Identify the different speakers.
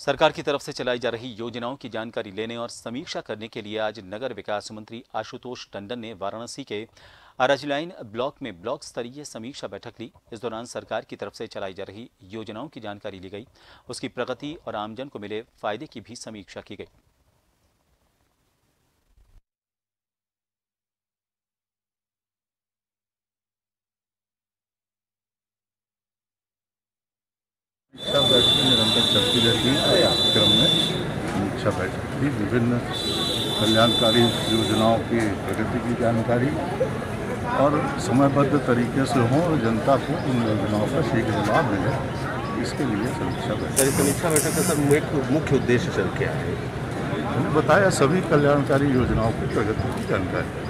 Speaker 1: सरकार की तरफ से चलाई जा रही योजनाओं की जानकारी लेने और समीक्षा करने के लिए आज नगर विकास मंत्री आशुतोष टंडन ने वाराणसी के अराजलाइन ब्लॉक में ब्लॉक स्तरीय समीक्षा बैठक ली। इस दौरान सरकार की तरफ से चलाई जा रही योजनाओं की जानकारी ली गई, उसकी प्रगति और आमजन को मिले फायदे की भी समीक्षा की गई।
Speaker 2: समीक्षा बैठक निरंतर चलती रहती है। इस क्रम में समीक्षा बैठक भी विभिन्न कल्याणकारी योजनाओं की प्रगति की जानकारी और समयबद्ध तरीके से हो और जनता को उन योजनाओं का शीघ्र लाभ मिले, इसके लिए समीक्षा बैठक।
Speaker 3: समीक्षा बैठक का सर मुख्य उद्देश्य सर क्या है?
Speaker 2: हमने बताया सभी कल्याणकारी योजनाओं की प्रगति की जानकारी।